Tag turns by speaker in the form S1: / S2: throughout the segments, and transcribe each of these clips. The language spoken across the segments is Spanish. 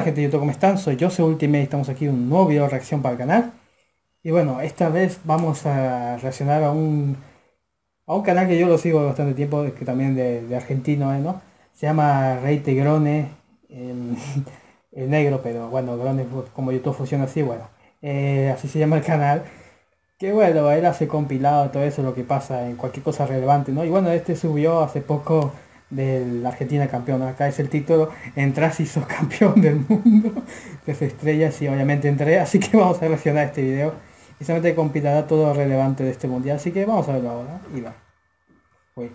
S1: gente de YouTube, ¿cómo están? Soy Jose Ultimate, estamos aquí en un nuevo video de reacción para el canal. Y bueno, esta vez vamos a reaccionar a un canal que yo lo sigo bastante tiempo, que también de argentino, ¿no? Se llama Rey Grone, el, el negro, pero bueno, Grone como YouTube funciona así, bueno. Así se llama el canal. Que bueno, él hace compilado todo eso, lo que pasa en cualquier cosa relevante, ¿no? Y bueno, este subió hace poco de la Argentina campeón, ¿no? Acá es el título, entras y sos campeón del mundo. Tres estrellas y obviamente entré, así que vamos a reaccionar a este video. Y solamente compilará todo lo relevante de este mundial, así que vamos a verlo ahora. Y va. Uy.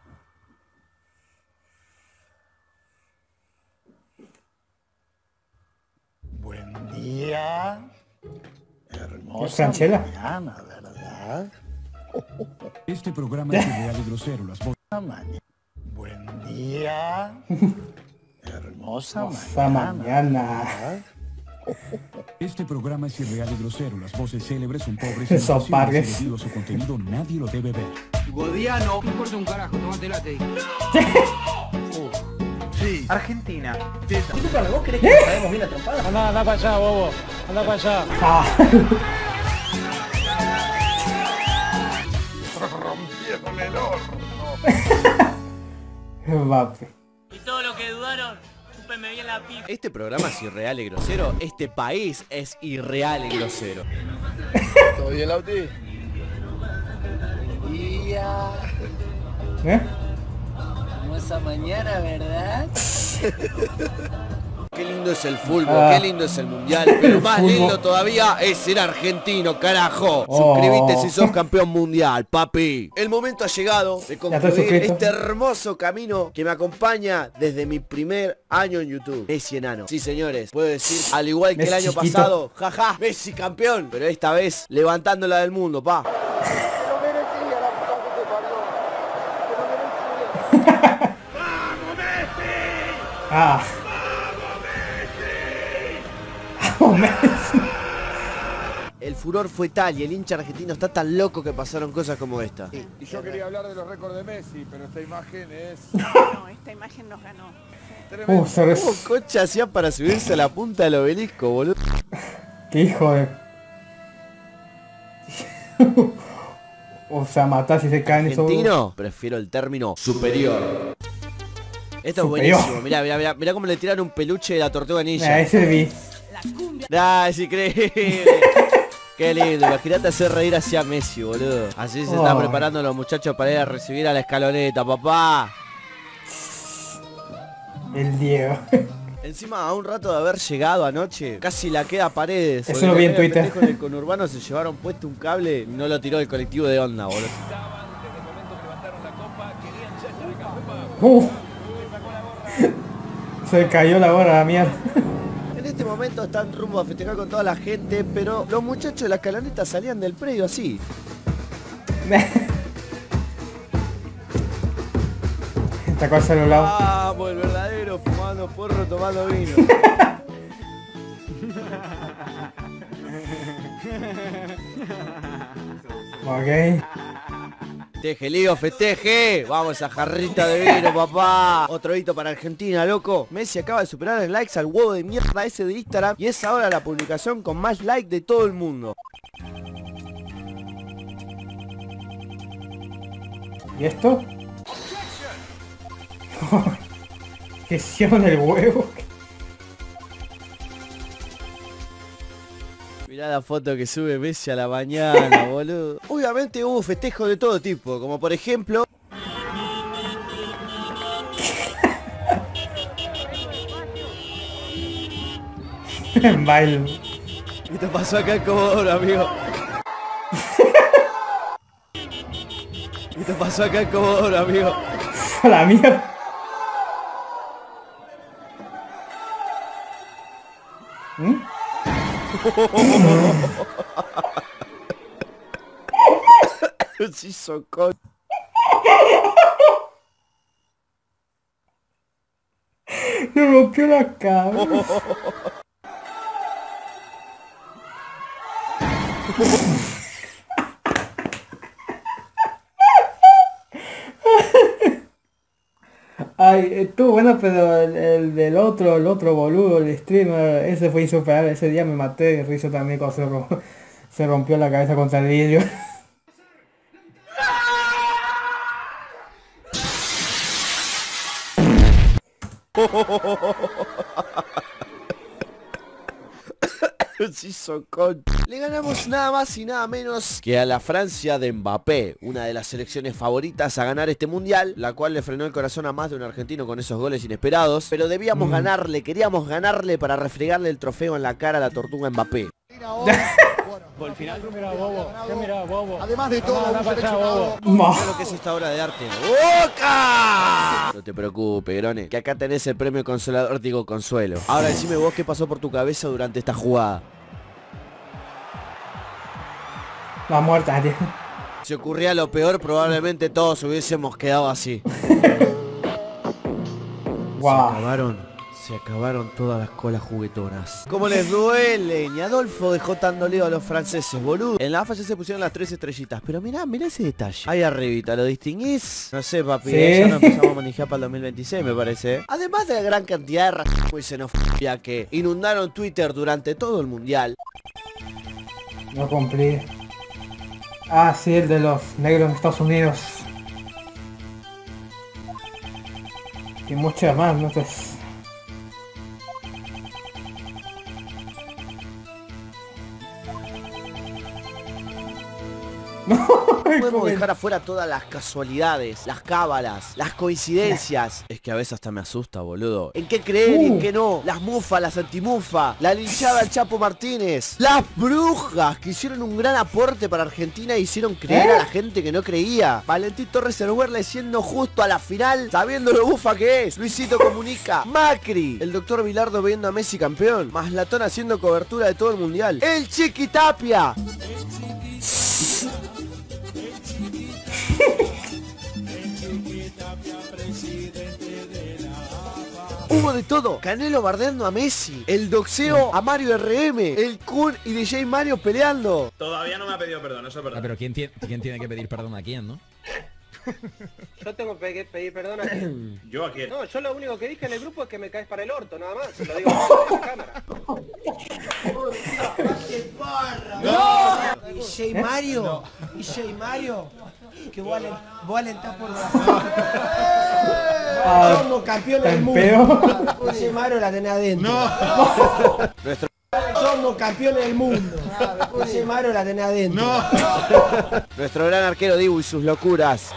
S2: Buen día.
S1: ¿Es
S2: Hermosa
S1: Franchella?
S2: mañana, ¿verdad?
S3: Este programa es irreal y grosero. Las voces.
S2: Buen día. Hermosa
S1: Hermosa
S2: mañana.
S1: mañana.
S2: ¿Verdad?
S3: Este programa es irreal y grosero. Las voces célebres son pobres
S1: Son
S3: imitaciones y
S1: parques.
S3: debido a su contenido nadie lo debe ver.
S4: Godiano, no importa un carajo, tomate late.
S2: Sí.
S5: Argentina.
S6: Disculpame, ¿vos crees que nos sabemos bien la trompada?
S4: Anda para allá, bobo. Anda para allá.
S1: Ah.
S2: Rompieron el horno.
S1: Mbappé.
S7: Y todo lo que dudaron, chúpenme bien la pipa.
S8: Este programa es irreal y grosero. Este país es irreal y grosero.
S2: ¿Todo bien, Lauti?
S6: Día.
S1: ¿Eh?
S6: Hermosa mañana, ¿verdad?
S8: Qué lindo es el fútbol,
S1: Ah.
S8: qué lindo es el mundial. Pero más
S1: Fútbol.
S8: lindo todavía es ser argentino, carajo.
S1: Oh.
S8: Suscríbete si sos campeón mundial, papi. El momento ha llegado de
S1: Ya estoy
S8: concluir
S1: suscrito.
S8: este hermoso camino que me acompaña desde mi primer año en YouTube. Messi enano. Sí, señores, puedo decir, al igual que el
S1: Messi
S8: año
S1: chiquito.
S8: pasado, jaja, Messi campeón. Pero esta vez levantándola del mundo, pa.
S2: Pero merecía la puta que te parió. Pero merecía.
S1: Ah. ¡Vamos, Messi!
S8: El furor fue tal y el hincha argentino está tan loco que pasaron cosas como esta.
S2: Y yo quería hablar de los récords de Messi, pero esta imagen es
S9: No, esta imagen nos ganó.
S2: tremenda.
S1: Se res...
S8: ¿Cómo cocha hacía para subirse a la punta del obelisco, boludo?
S1: ¡Qué hijo de... O sea, matar si se caen esos...
S8: Argentino, prefiero el término superior. Esto es
S1: Superior.
S8: buenísimo, mirá cómo le tiraron un peluche de la tortuga ninja.
S1: Ah, ese vi.
S8: Es increíble. Qué lindo, imagínate hacer reír así a Messi, boludo. Así se están
S1: Oh.
S8: preparando los muchachos para ir a recibir a la escaloneta, papá.
S1: El Diego.
S8: Encima, a un rato de haber llegado anoche, casi la queda Paredes.
S1: Eso
S8: porque
S1: lo vi en
S8: también el
S1: Twitter.
S8: pendejo en el conurbano se llevaron puesto un cable y no lo tiró el colectivo de onda, boludo.
S1: Uh. Se cayó la gorra, la mierda.
S8: En este momento están rumbo a festejar con toda la gente, pero los muchachos de la escaloneta salían del predio así.
S1: Tacó el celular.
S8: Vamos, el verdadero, fumando porro, tomando vino.
S1: Ok.
S8: Festeje, Lío, festeje. Vamos a jarrita de vino, papá. Otro hito para Argentina, loco. Messi acaba de superar en likes al huevo de mierda ese de Instagram y es ahora la publicación con más likes de todo el mundo.
S1: ¿Y esto? ¿Qué hicieron el huevo?
S8: Mirá la foto que sube Messi a la mañana, boludo. Obviamente hubo festejos de todo tipo, como por ejemplo...
S1: Baile.
S8: ¿Qué te pasó acá en Comodoro, amigo? ¿Qué te pasó acá en Comodoro, amigo?
S1: A la mierda. ¿Mm?
S8: Sí, socó.
S1: Le rompió la cabeza. Ay, estuvo bueno, pero el del el otro boludo, el streamer, ese fue insuperable. Ese día me maté de risa también cuando se rompió la cabeza contra el vidrio.
S8: Sí, le ganamos nada más y nada menos que a la Francia de Mbappé, una de las selecciones favoritas a ganar este mundial, la cual le frenó el corazón a más de un argentino con esos goles inesperados, pero debíamos ganarle, queríamos ganarle para refregarle el trofeo en la cara a la tortuga Mbappé.
S4: Por el final, ¿qué mirá, bobo?
S2: Además de todo, un
S4: bobo.
S8: Mira lo que es esta obra de arte. ¡Boca! No te preocupes, Grone, que acá tenés el premio consolador, digo consuelo. Ahora decime vos qué pasó por tu cabeza durante esta jugada.
S1: La muerta, tío.
S8: Si ocurría lo peor, probablemente todos hubiésemos quedado así.
S1: Wow.
S8: Se acabaron todas las colas juguetonas. ¿Cómo les duele? Ni Adolfo dejó tan dolido a los franceses, boludo. En la AFA ya se pusieron las 3 estrellitas. Pero mirá ese detalle. Ahí arribita, ¿lo distinguís? No sé, papi,
S1: ¿Sí?
S8: ya no empezamos a manejar para el 2026, me parece. Además de la gran cantidad de racismo y xenofobia que inundaron Twitter durante todo el mundial.
S1: No cumplí. Ah, sí, el de los negros en Estados Unidos. Y muchas más, ¿no? Entonces...
S8: No podemos dejar afuera todas las casualidades, las cábalas, las coincidencias. Es que a veces hasta me asusta, boludo. ¿En qué creer y en qué no? Las mufas, las antimufas, la linchada al Chapo Martínez, las brujas que hicieron un gran aporte para Argentina e hicieron creer a la gente que no creía. Valentín Torres Erwerle siendo justo a la final, sabiendo lo bufa que es. Luisito Comunica, Macri, el doctor Bilardo viendo a Messi campeón, Maslatón haciendo cobertura de todo el mundial, el Chiqui Tapia. Hubo de todo, Canelo bardeando a Messi, el doxeo a Mario RM, el Kun y DJ Mario peleando.
S5: Todavía no me ha pedido perdón, eso es verdad.
S10: Pero ¿quién tiene que pedir perdón a quién, no?
S6: Yo tengo que pedir perdón a quién.
S5: ¿Yo a quién?
S6: No, yo lo único que dije en el grupo es que me caes para el orto, nada más. Lo digo en la cámara.
S11: No. DJ Mario, no. DJ Mario, que vos alentás por la somos campeones del mundo. DJ Mario la tenés adentro. No. Somos campeones del mundo. DJ Mario la tenés adentro.
S8: No. Nuestro gran arquero Dibu y sus locuras.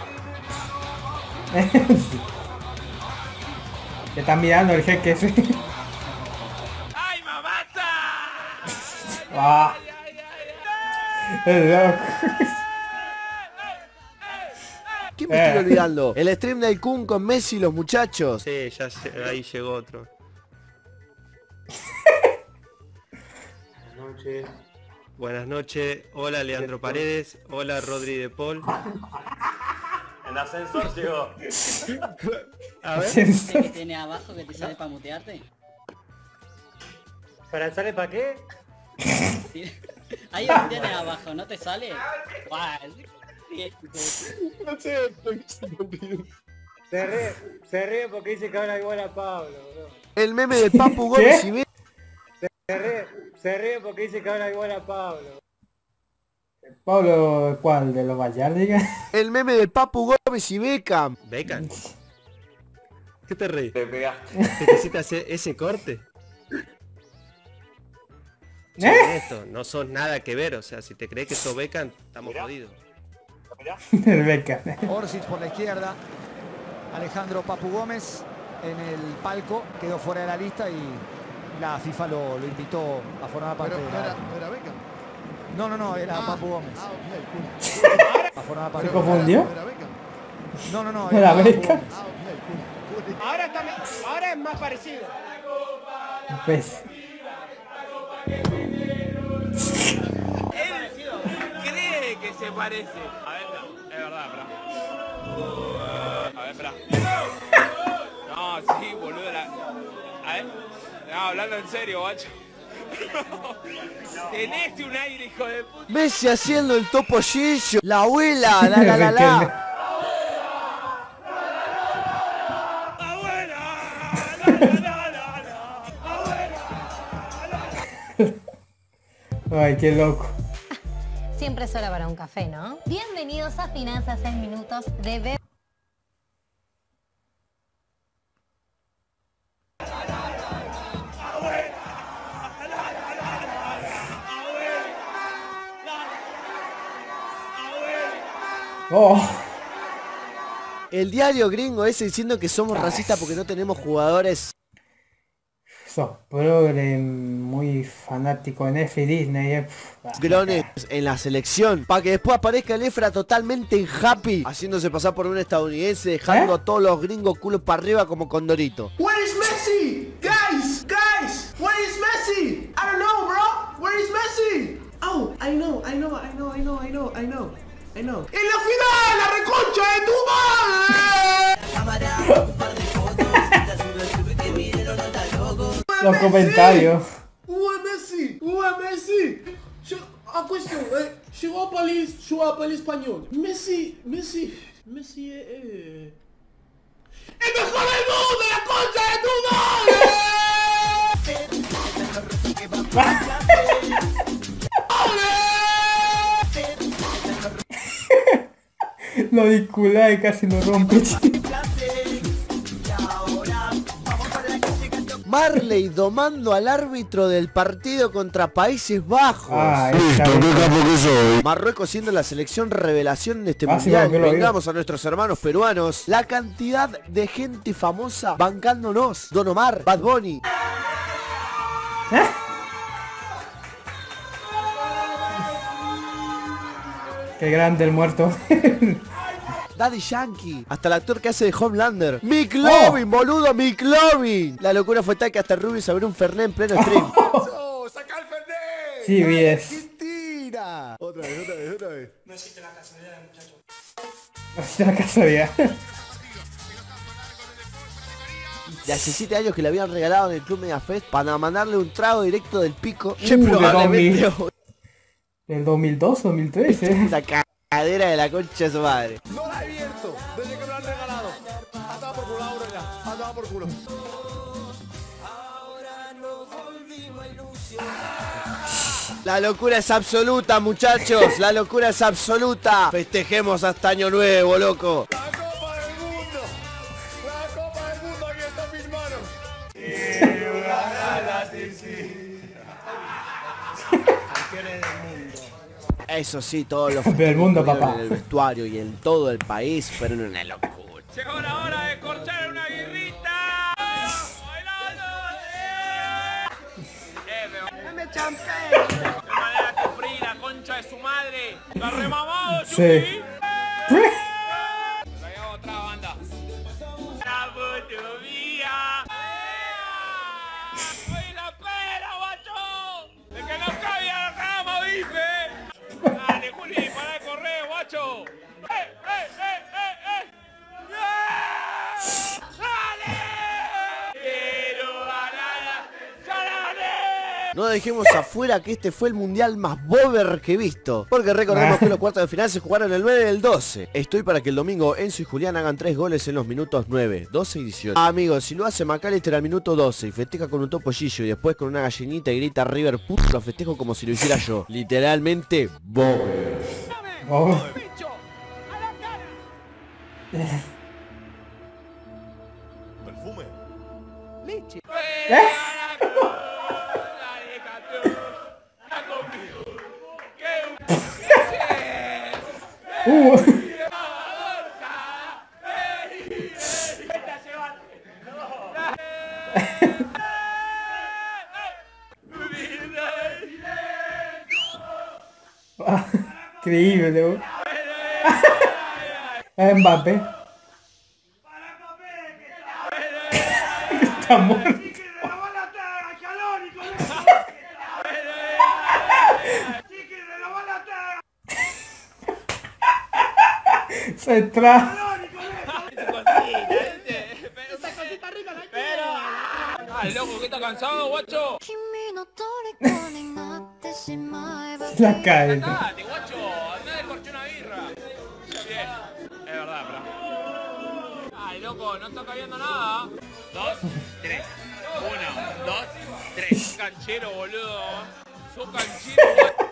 S1: Que están mirando el jeque, sí.
S7: ¡Ay, mamata!
S1: Ah. Es loco.
S8: ¿Qué me estoy olvidando? El stream del Kun con Messi y los muchachos.
S5: Sí, ya ahí llegó otro. Buenas noches. Buenas noches. Hola Leandro Paredes. Hola Rodri de Paul. En ascensor llegó.
S6: A ver.
S12: ¿Qué que tiene abajo que te sale para mutearte?
S6: ¿Para sale para qué?
S12: Ahí lo tienes abajo, ¿no te sale?
S5: No sé,
S6: se ríe porque dice que habla igual a Pablo, bro.
S8: El meme del Papu Gómez y
S6: Se ríe porque dice que habla igual a Pablo.
S1: Pablo, ¿cuál? ¿De los Vallardiga?
S8: El meme del Papu Gómez y Beckham.
S5: ¿Beckham? ¿Qué te reís? Te pegaste. ¿Te quisiste hacer ese corte? Esto, no sos nada que ver, o sea, si te crees que sos Beckham, estamos jodidos.
S1: El Beckham.
S11: Orsic por la izquierda, Alejandro Papu Gómez en el palco, quedó fuera de la lista y la FIFA lo invitó a formar parte de la...
S2: ¿No era Beckham?
S11: No, era Papu Gómez. A formar parte
S1: ¿Se confundió?
S11: No,
S1: ¿Era Beckham?
S6: Ahora es más parecido.
S1: Pues.
S7: Él cree que se parece. A ver, no, es verdad, espera. A ver, espera. No, sí, boludo. A ver. No, hablando en serio, guacho. Tenés un aire, hijo de puta.
S8: Messi haciendo el topollillo. La abuela, la.
S1: Ay, qué loco.
S13: Siempre es hora para un café, ¿no? Bienvenidos a Finanzas en Minutos de B.
S1: Oh.
S8: El diario gringo ese diciendo que somos racistas porque no tenemos jugadores.
S1: Sos progre, muy fanático en F y Disney.
S8: Grones en la selección. Para que después aparezca el Efra totalmente happy, haciéndose pasar por un estadounidense, dejando a todos los gringos culos para arriba como Condorito.
S14: Where is Messi? Guys, where is Messi? I don't know, bro. Where is Messi? Oh, I know. ¡En la final, la reconcha de tu madre!
S1: Los comentarios.
S14: Où est Messi? A question, je vois pas l'espagnol. Messi es... ¡El mejor del mundo, la concha de tu madre!
S1: Lo disculá y casi lo rompe.
S8: Marley domando al árbitro del partido contra Países Bajos. Marruecos siendo la selección revelación de este mundial. Vengamos a nuestros hermanos peruanos. La cantidad de gente famosa bancándonos. Don Omar, Bad Bunny.
S1: Qué grande el muerto.
S8: Daddy Yankee, hasta el actor que hace de Homelander. Mick Lovin, boludo, Mick Lovin. La locura fue tal que hasta Ruby se abrió un Fernet en pleno stream.
S14: ¡Saca el Fernet!
S1: Sí, ves.
S8: ¡Mentira! Otra vez.
S14: No existe la casualidad, muchachos.
S1: No existe la casualidad.
S8: De hace 7 años que le habían regalado en el Club Mediafest para mandarle un trago directo del pico.
S1: ¿Del 2002, 2003?
S8: La cadera de la concha de su madre.
S14: No la he abierto desde que me lo han regalado. Andaba por culo ahora ya. Andaba por culo.
S8: La locura es absoluta, muchachos. La locura es absoluta. Festejemos hasta Año Nuevo, loco.
S14: La Copa del Mundo. La Copa del Mundo aquí está en mis manos.
S8: Eso sí, todos los
S1: del mundo, papá.
S8: En el vestuario y en todo el país fueron una locura.
S7: Llegó la hora de corchar una birrita. ¡Bailando! ¡Dame champán! De manera que frí la concha de su madre. ¡La remamado, Chucky!
S1: Sí.
S7: Traigamos otra banda. ¡La botovía! ¡Soy la pera, guacho! ¡De que no cabía la cama, bife! ¡Dale, Juli! ¡Para de correr, guacho! ¡Dale! ¡Quiero ganar! ¡Ganaré!
S8: No dejemos afuera que este fue el mundial más bober que he visto. Porque recordemos que los cuartos de final se jugaron el 9 y el 12. Estoy para que el domingo Enzo y Julián hagan 3 goles en los minutos 9, 12 y 18. Amigos, si lo hace McAllister al minuto 12 y festeja con un topollillo y después con una gallinita y grita River puto, lo festejo como si lo hiciera yo. Literalmente, bober.
S1: Oh.
S14: Perfume.
S7: Leche.
S1: Increíble. Mbappé. Está muerto. Se trae.
S7: ¡Ay, loco, que está cansado, guacho!
S1: La cae.
S7: ¡Andate, guacho! ¡Andá de corché una birra! Bien, es verdad, pero... ¡Ay, loco, no está cayendo nada! 2, 3. 1, 2, 3. Canchero, boludo. Sos canchero, guacho.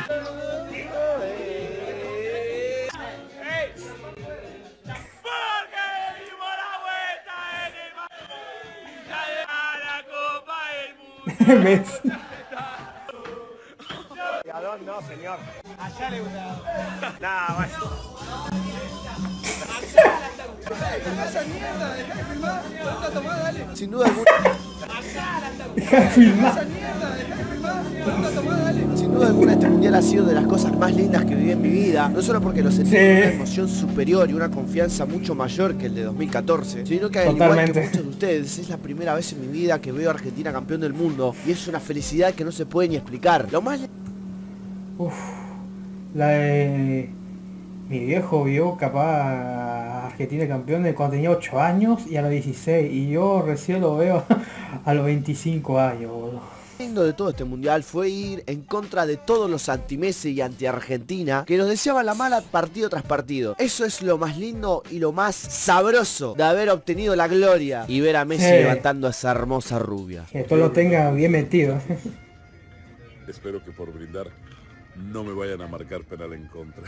S1: ¿Ves?
S6: No, señor. Allá le gusta. Nah, vaya. Esa mierda, dejá de filmar. Tonta tomada, dale.
S8: Sin duda alguna.
S1: Deja de filmar.
S6: Esa mierda, dejá de filmar. Tonta tomada, dale.
S8: Sin duda alguna este mundial ha sido de las cosas más lindas que viví en mi vida. No solo porque lo sentí con una emoción superior y una confianza mucho mayor que el de 2014, sino que al igual que muchos de ustedes, es la primera vez en mi vida que veo a Argentina campeón del mundo. Y es una felicidad que no se puede ni explicar. Lo más...
S1: Uf, la de... Mi viejo vio capaz a Argentina campeón cuando tenía 8 años y a los 16. Y yo recién lo veo a los 25 años, boludo.
S8: Lo lindo de todo este mundial fue ir en contra de todos los anti-Messi y anti-Argentina que nos deseaban la mala partido tras partido. Eso es lo más lindo y lo más sabroso de haber obtenido la gloria y ver a Messi levantando a esa hermosa rubia.
S1: Que todo lo tenga bien metido.
S2: Espero que por brindar no me vayan a marcar penal en contra.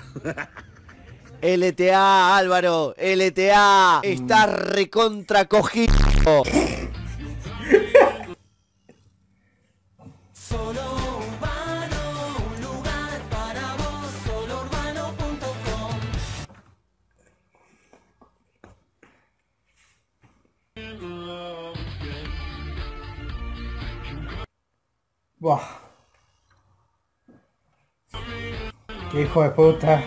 S8: LTA, Álvaro, LTA, está recontra cogido.
S15: Solo Urbano, un lugar para vos, solourbano.com.
S1: Buah. Qué hijo de puta.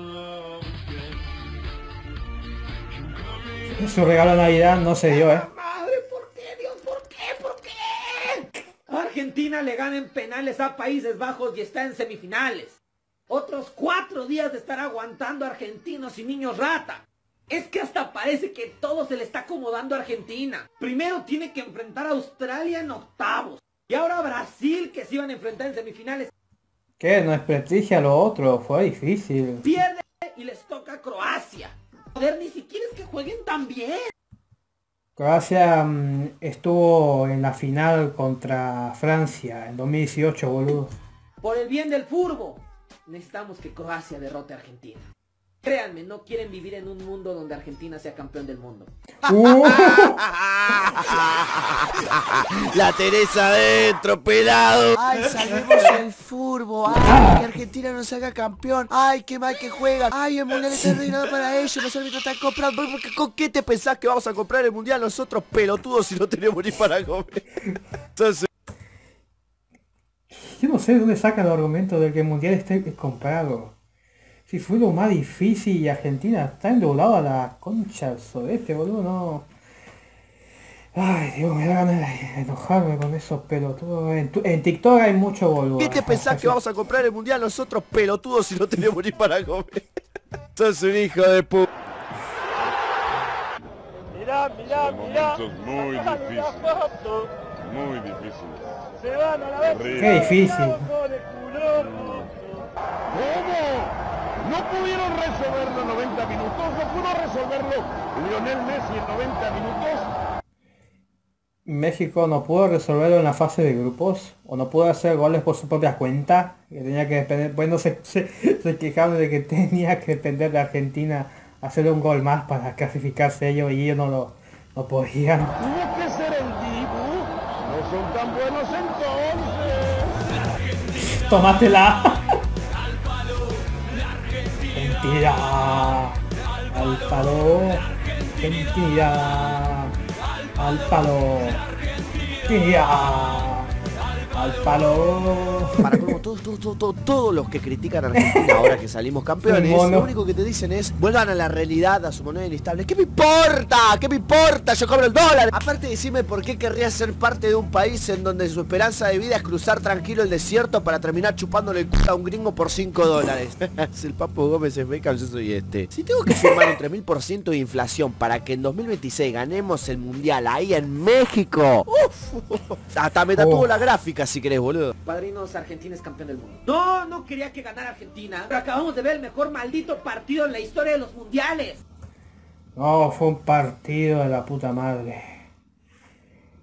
S1: Su regalo de Navidad no se dio,
S16: Madre, ¿por qué, Dios? ¿Por qué? ¿Por qué? Argentina le gana en penales a Países Bajos y está en semifinales. Otros 4 días de estar aguantando a argentinos y niños rata. Es que hasta parece que todo se le está acomodando a Argentina. Primero tiene que enfrentar a Australia en octavos. Y ahora Brasil, que se iban a enfrentar en semifinales.
S1: ¿Qué? No desprestigia lo otro, fue difícil.
S16: Pierde y les toca Croacia. Joder, ni siquiera es que jueguen tan bien.
S1: Croacia estuvo en la final contra Francia en 2018, boludo.
S16: Por el bien del fútbol, necesitamos que Croacia derrote a Argentina. Créanme, no quieren vivir en un mundo donde Argentina sea campeón del mundo.
S8: La Teresa adentro, pelado. Ay, salvemos el furbo. Ay, que Argentina no se haga campeón. Ay, qué mal que juegan. Ay, el mundial está arreglado para ellos. Los árbitros están comprando. ¿Con qué te pensás que vamos a comprar el mundial nosotros, pelotudos, si no tenemos ni para comer? Entonces...
S1: Yo no sé de dónde sacan el argumento de que el mundial esté comprado. Si fue lo más difícil y Argentina está endeudado a la concha del sudeste, boludo, no. Ay, Dios, me da ganas de enojarme con esos pelotudos. En TikTok hay mucho boludo.
S8: ¿Qué te pensás que vamos a comprar el mundial nosotros, pelotudos, si no tenemos ni para comer? Sos un hijo de puta.
S4: Mirá.
S2: Momentos muy difíciles. Muy difíciles.
S4: Se van a la vez.
S1: Qué difícil.
S2: ¿Cómo? No pudieron resolverlo en 90 minutos, no pudo resolverlo Lionel Messi en 90 minutos.
S1: México no pudo resolverlo en la fase de grupos, o no pudo hacer goles por su propia cuenta, que tenía que depender, bueno, se quejaron de que tenía que depender de Argentina hacer un gol más para clasificarse ellos y ellos no podían.
S2: Tuvo que ser el Dibu, no son tan buenos entonces.
S1: Tómatela. Mentira. Al palo. Mentira. Al palo. Mentira. Al palo.
S8: Para como todos los que critican a Argentina ahora que salimos campeones, lo único que te dicen es vuelvan a la realidad, a su moneda inestable. ¿Qué me importa? ¿Qué me importa? Yo cobro el dólar. Aparte, decime por qué querría ser parte de un país en donde su esperanza de vida es cruzar tranquilo el desierto para terminar chupándole el culo a un gringo por $5. Si el Papu Gómez es Beckham, yo soy este. Si tengo que firmar un 3000% de inflación para que en 2026 ganemos el mundial ahí en México, hasta me tatuó la gráfica si querés, boludo.
S16: Padrinos, Argentina es campeón del mundo. No quería que ganara Argentina, pero acabamos de ver el mejor maldito partido en la historia de los mundiales.
S1: No, fue un partido de la puta madre.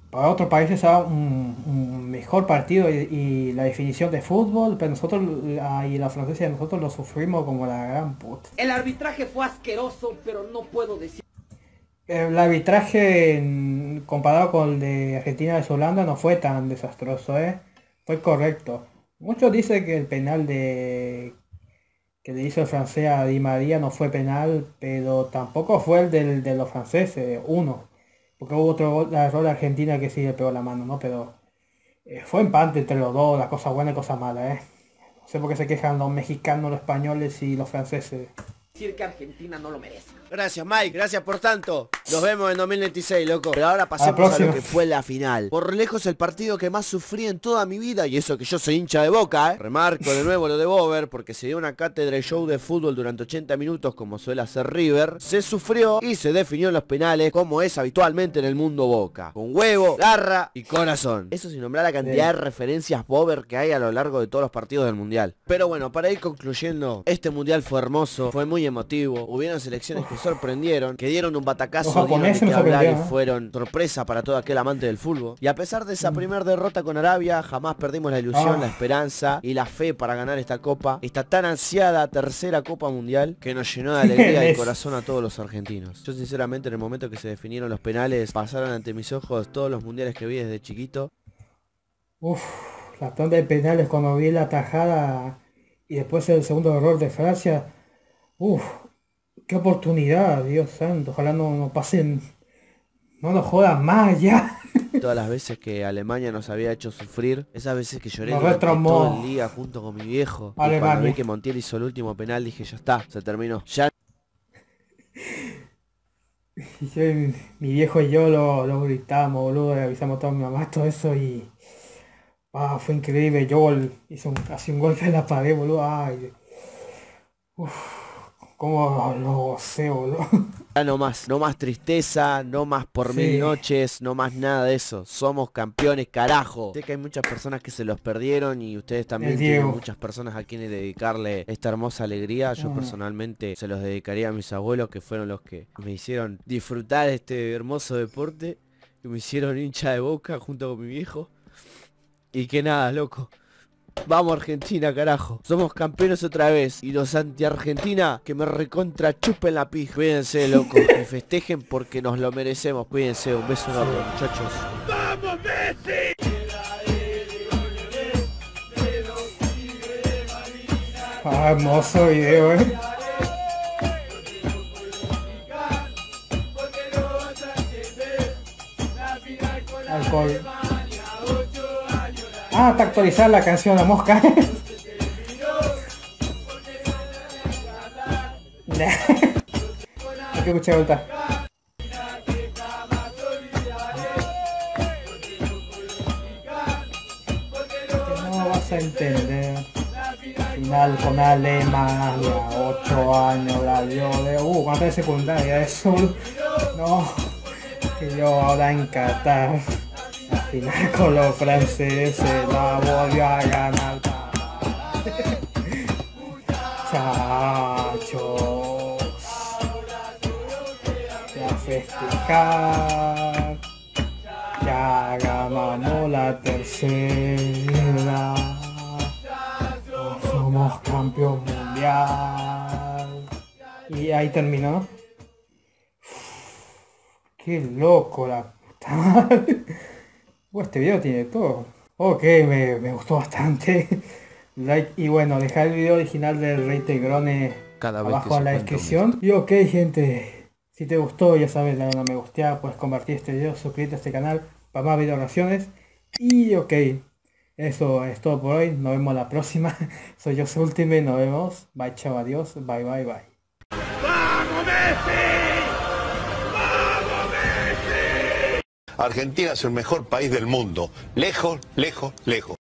S1: para otros países era un mejor partido y la definición de fútbol, pero nosotros y la francesa nosotros lo sufrimos como la gran puta.
S16: El arbitraje fue asqueroso, pero no puedo decir...
S1: El arbitraje comparado con el de Argentina y Holanda no fue tan desastroso, fue correcto. Muchos dicen que el penal que le hizo el francés a Di María no fue penal, pero tampoco fue el de los franceses, uno. Porque hubo otro error de Argentina que sí le pegó la mano, ¿no? Pero fue empate entre los dos, la cosa buena y cosa mala, No sé por qué se quejan los mexicanos, los españoles y los franceses.
S16: Decir que Argentina no lo merece.
S8: Gracias, Mike, gracias por tanto. Nos vemos en 2026, loco. Pero ahora pasemos a lo que fue la final. Por lejos el partido que más sufrí en toda mi vida, y eso que yo soy hincha de Boca, Remarco de nuevo lo de Bober, porque se dio una cátedra y show de fútbol durante 80 minutos como suele hacer River. Se sufrió y se definió en los penales como es habitualmente en el mundo Boca. Con huevo, garra y corazón. Eso sin nombrar la cantidad de referencias Bober que hay a lo largo de todos los partidos del mundial. Pero bueno, para ir concluyendo, este mundial fue hermoso, fue muy emotivo. Hubieron selecciones que sorprendieron, que dieron un batacazo, dieron de qué hablar y fueron sorpresa para todo aquel amante del fútbol. Y a pesar de esa primera derrota con Arabia, jamás perdimos la ilusión, la esperanza y la fe para ganar esta copa, esta tan ansiada tercera copa mundial que nos llenó de alegría y corazón a todos los argentinos. Yo sinceramente en el momento que se definieron los penales, pasaron ante mis ojos todos los mundiales que vi desde chiquito.
S1: La tanda de penales cuando vi la tajada y después el segundo error de Francia. Qué oportunidad, Dios santo, ojalá no pasen, no nos jodan más ya.
S8: Todas las veces que Alemania nos había hecho sufrir, esas veces que lloré
S1: todo
S8: el día junto con mi viejo. Y cuando vi que Montiel hizo el último penal dije, ya está, se terminó. Ya.
S1: Mi viejo y yo lo gritamos, boludo, le avisamos a toda mi mamá, todo eso y... fue increíble, yo hice casi un golpe en la pared, boludo, cómo lo gocé, boludo.
S8: Ya no más tristeza, no más por mil noches, no más nada de eso. Somos campeones, carajo. Sé que hay muchas personas que se los perdieron y ustedes también tienen muchas personas a quienes dedicarle esta hermosa alegría. Yo personalmente se los dedicaría a mis abuelos, que fueron los que me hicieron disfrutar este hermoso deporte, que me hicieron hincha de Boca junto con mi viejo. Y que nada, loco. Vamos Argentina, carajo. Somos campeones otra vez. Y los anti-Argentina que me recontra chupen la pija. Cuídense, loco. Y festejen porque nos lo merecemos. Cuídense. Un beso enorme, muchachos.
S2: ¡Vamos, Messi!
S1: Hermoso video, Alcohol. Para actualizar la canción La Mosca. Hay que escuchar vuelta. No vas a entender. Final con Alemania, 8 años la dio de... cuánto de secundaria, eso. No, que yo ahora en Qatar. Al final con los franceses la volvió a ganar. Chachos, a festejar. Ya ganamos la tercera. Somos campeón mundial. Y ahí terminó. Qué loco la puta madre. Este video tiene todo. Ok, me gustó bastante. Like y bueno, dejar el video original del Rey Tegrone abajo en la descripción. Y ok, gente, si te gustó, ya sabes, dale una me gustear, puedes compartir este video, suscríbete a este canal para más video reacciones. Y ok, eso es todo por hoy. Nos vemos la próxima. Soy yo, Ultimate. Nos vemos. Bye, chao, adiós. Bye, bye, bye.
S2: ¡Vamos, Messi!
S17: Argentina es el mejor país del mundo. Lejos, lejos, lejos.